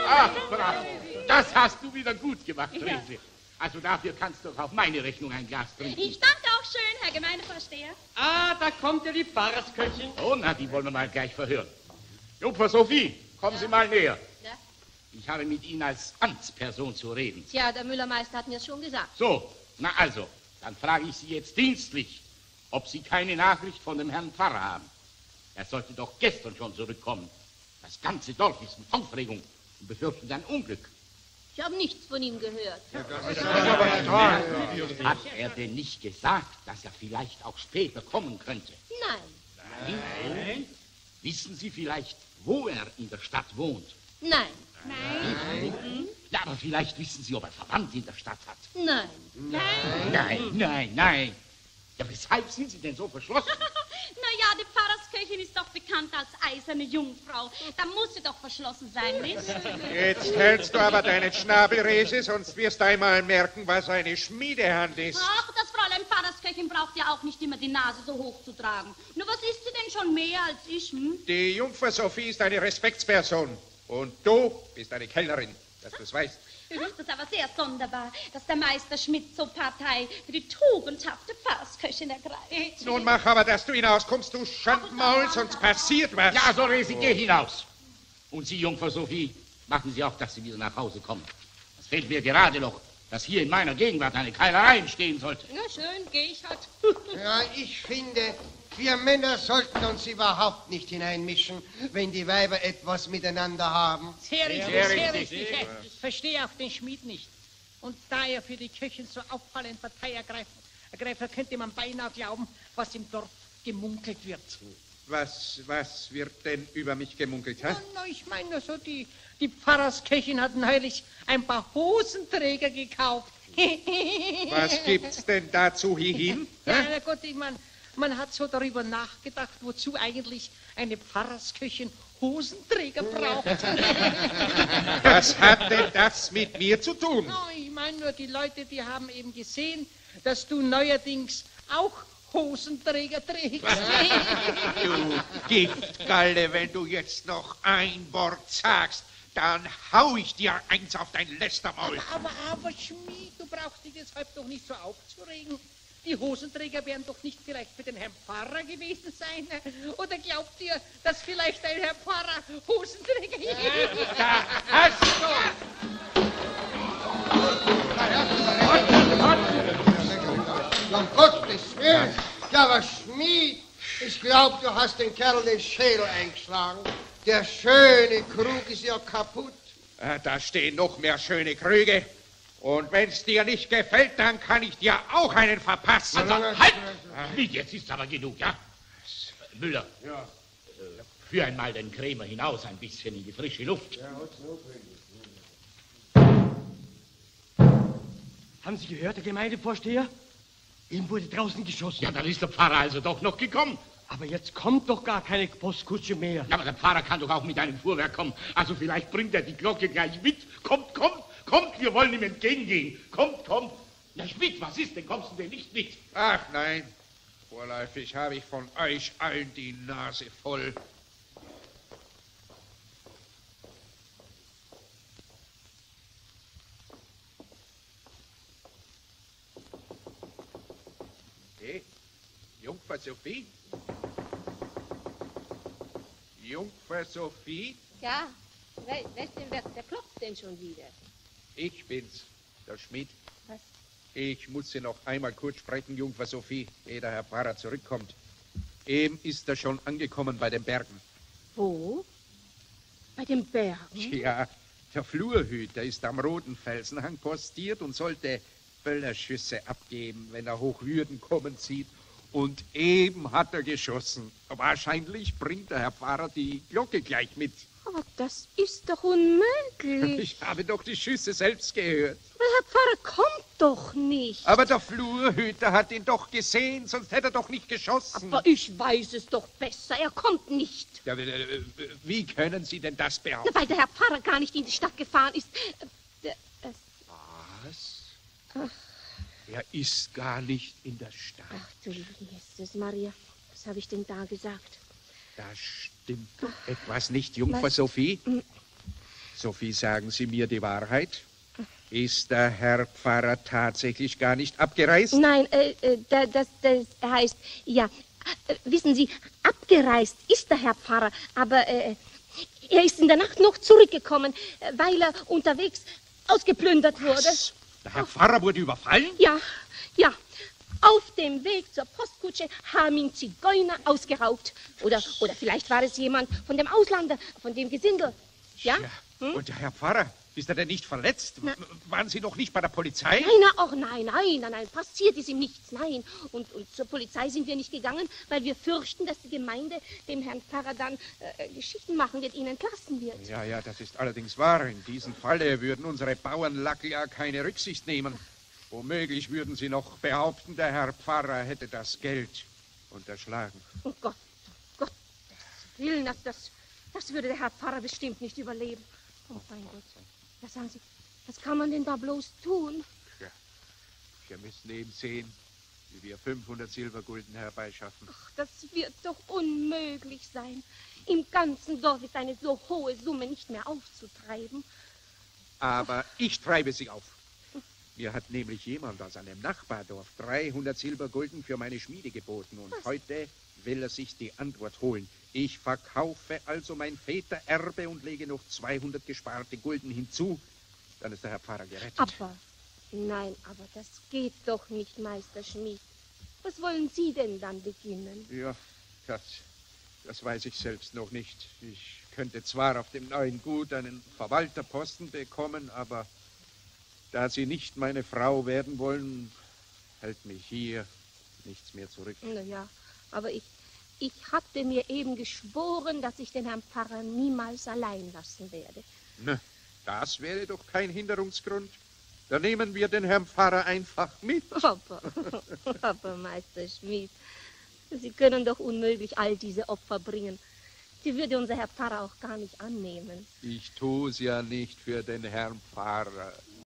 Ach, bravo. Das hast du wieder gut gemacht, Rese. Also dafür kannst du auch auf meine Rechnung ein Glas trinken. Ich danke auch schön, Herr Gemeindevorsteher. Ah, da kommt ja die Pfarrersköchin. Oh, na, die wollen wir mal gleich verhören. Jungfer Sophie, kommen Sie mal näher. Ja? Ich habe mit Ihnen als Amtsperson zu reden. Tja, der Müllermeister hat mir es schon gesagt. So, na also, dann frage ich Sie jetzt dienstlich, ob Sie keine Nachricht von dem Herrn Pfarrer haben. Er sollte doch gestern schon zurückkommen. Das ganze Dorf ist in Aufregung und befürchtet ein Unglück. Ich habe nichts von ihm gehört. Hat er denn nicht gesagt, dass er vielleicht auch später kommen könnte? Nein. Nein? Wissen Sie vielleicht, wo er in der Stadt wohnt? Nein. Ja, aber vielleicht wissen Sie, ob er Verwandte in der Stadt hat. Nein. Nein. Ja, weshalb sind Sie denn so verschlossen? Na ja, die Pfarrersköchin ist doch bekannt als eiserne Jungfrau. Da muss sie doch verschlossen sein, nicht? Jetzt hältst du aber deinen Schnabel, Rese, sonst wirst du einmal merken, was eine Schmiedehand ist. Ach, das Fräulein Pfarrersköchin braucht ja auch nicht immer die Nase so hoch zu tragen. Nur was ist sie denn schon mehr als ich, hm? Die Jungfer Sophie ist eine Respektsperson. Und du bist eine Kellnerin, dass du es weißt. Ach, das ist aber sehr sonderbar, dass der Meister Schmidt so Partei für die tugendhafte Pfarrersköchin ergreift. Nun mach aber, dass du hinauskommst, du Schandmaul, sonst passiert was. Ja, so Resi, geh hinaus. Und Sie, Jungfer Sophie, machen Sie auch, dass Sie wieder nach Hause kommen. Es fehlt mir gerade noch, dass hier in meiner Gegenwart eine Keilerei entstehen sollte. Na schön, geh ich halt. Ja, ich finde, wir Männer sollten uns überhaupt nicht hineinmischen, wenn die Weiber etwas miteinander haben. Sehr richtig. Ich verstehe auch den Schmied nicht. Und da er für die Köchin so auffallend Partei ergreift, könnte man beinahe glauben, was im Dorf gemunkelt wird. Was wird denn über mich gemunkelt, hä? Na, ich meine nur so, die Pfarrersköchin hat neulich ein paar Hosenträger gekauft. Was gibt's denn dazu hin? Ja, na Gott, ich meine, man hat so darüber nachgedacht, wozu eigentlich eine Pfarrersköchin Hosenträger braucht. Was hat denn das mit mir zu tun? Oh, ich meine nur, die Leute, die haben eben gesehen, dass du neuerdings auch Hosenträger trägst. Du Giftgalle, wenn du jetzt noch ein Wort sagst, dann hau ich dir eins auf dein Lästermaul. Aber Schmied, du brauchst dich deshalb doch nicht so aufzuregen. Die Hosenträger werden doch nicht vielleicht für den Herrn Pfarrer gewesen sein? Oder glaubt ihr, dass vielleicht ein Herr Pfarrer Hosenträger ist? Da hast du! Um Gottes Willen. Ja, aber Schmied, ich glaube, du hast den Kerl den Schädel eingeschlagen. Der schöne Krug ist ja kaputt. Da stehen noch mehr schöne Krüge. Und wenn's dir nicht gefällt, dann kann ich dir auch einen verpassen. Also, halt! Jetzt ist aber genug, ja? Müller, führ einmal den Krämer hinaus, ein bisschen in die frische Luft. Haben Sie gehört, der Gemeindevorsteher? Ihm wurde draußen geschossen. Ja, dann ist der Pfarrer also doch noch gekommen. Aber jetzt kommt doch gar keine Postkutsche mehr. Ja, aber der Pfarrer kann doch auch mit einem Fuhrwerk kommen. Also vielleicht bringt er die Glocke gleich mit. Kommt, wir wollen ihm entgegengehen. Kommt. Na, Schmidt, was ist denn? Kommst du denn nicht mit? Ach nein, vorläufig habe ich von euch allen die Nase voll. Hey, Jungfer Sophie? Jungfer Sophie? Ja, wer klopft denn schon wieder? Ich bin's, der Schmied. Was? Ich muss Sie noch einmal kurz sprechen, Jungfer Sophie, ehe der Herr Pfarrer zurückkommt. Eben ist er schon angekommen bei den Bergen. Wo? Bei den Bergen? Ja, der Flurhüter ist am Roten Felsenhang postiert und sollte Böllerschüsse abgeben, wenn er Hochwürden kommen sieht. Und eben hat er geschossen. Wahrscheinlich bringt der Herr Pfarrer die Glocke gleich mit. Aber das ist doch unmöglich. Ich habe doch die Schüsse selbst gehört. Aber Herr Pfarrer kommt doch nicht. Aber der Flurhüter hat ihn doch gesehen, sonst hätte er doch nicht geschossen. Aber ich weiß es doch besser. Er kommt nicht. Ja, wie können Sie denn das behaupten? Weil der Herr Pfarrer gar nicht in die Stadt gefahren ist. Was? Er ist gar nicht in der Stadt. Ach du Jesus, Maria. Was habe ich denn da gesagt? Da stimmt doch etwas nicht, Jungfer Sophie. Sophie, sagen Sie mir die Wahrheit. Ist der Herr Pfarrer tatsächlich gar nicht abgereist? Nein, das heißt, ja, wissen Sie, abgereist ist der Herr Pfarrer, aber er ist in der Nacht noch zurückgekommen, weil er unterwegs ausgeplündert wurde. Was? Der Herr Pfarrer wurde überfallen? Ja. Auf dem Weg zur Postkutsche haben ihn Zigeuner ausgeraubt. Oder vielleicht war es jemand von dem Auslander, von dem Gesindel. Ja? Und der Herr Pfarrer, ist er denn nicht verletzt? Waren Sie noch nicht bei der Polizei? Nein, passiert ist ihm nichts, nein. Und zur Polizei sind wir nicht gegangen, weil wir fürchten, dass die Gemeinde dem Herrn Pfarrer dann Geschichten machen wird, ihn entlassen wird. Ja, das ist allerdings wahr. In diesem Falle würden unsere Bauernlackel ja keine Rücksicht nehmen. Womöglich würden sie noch behaupten, der Herr Pfarrer hätte das Geld unterschlagen. Oh Gott, Willen, das würde der Herr Pfarrer bestimmt nicht überleben. Oh mein Gott, ja, sagen Sie, was kann man denn da bloß tun? Ja, wir müssen eben sehen, wie wir 500 Silbergulden herbeischaffen. Ach, das wird doch unmöglich sein. Im ganzen Dorf ist eine so hohe Summe nicht mehr aufzutreiben. Aber ich treibe sie auf. Mir hat nämlich jemand aus einem Nachbardorf 300 Silbergulden für meine Schmiede geboten. Und heute will er sich die Antwort holen. Ich verkaufe also mein Vätererbe und lege noch 200 gesparte Gulden hinzu. Dann ist der Herr Pfarrer gerettet. Aber das geht doch nicht, Meister Schmid. Was wollen Sie denn dann beginnen? Ja, das weiß ich selbst noch nicht. Ich könnte zwar auf dem neuen Gut einen Verwalterposten bekommen, aber da Sie nicht meine Frau werden wollen, hält mich hier nichts mehr zurück. Ja, aber ich hatte mir eben geschworen, dass ich den Herrn Pfarrer niemals allein lassen werde. Na, das wäre doch kein Hinderungsgrund. Dann nehmen wir den Herrn Pfarrer einfach mit. Aber Meister Schmid, Sie können doch unmöglich all diese Opfer bringen. Die würde unser Herr Pfarrer auch gar nicht annehmen. Ich tue es ja nicht für den Herrn Pfarrer.